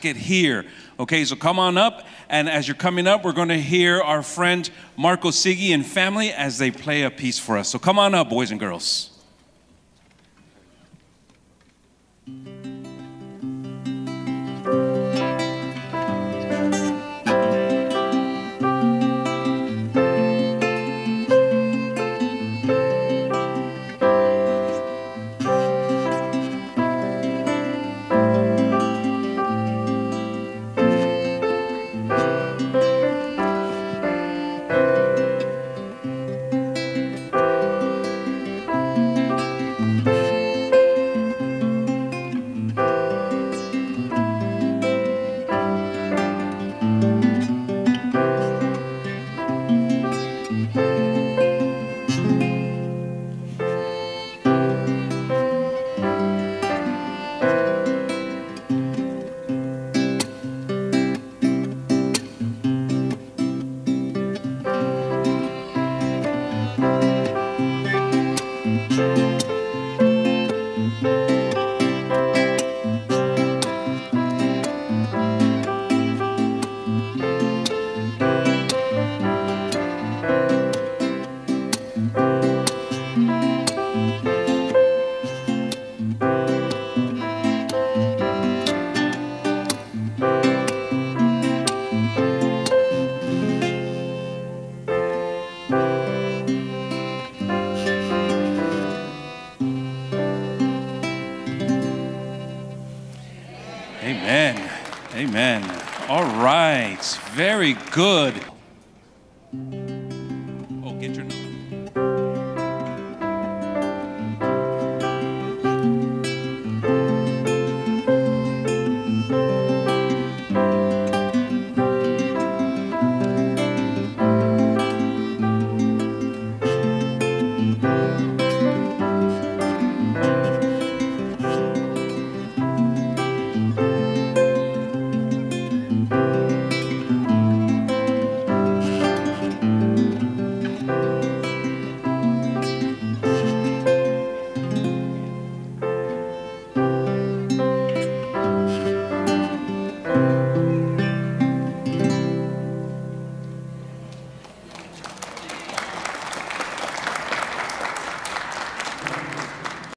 casket here. Okay, so come on up, and as you're coming up, we're going to hear our friend Marco Siggi and family as they play a piece for us. So come on up, boys and girls. Amen. Amen. All right. Very good. Oh, get your notes.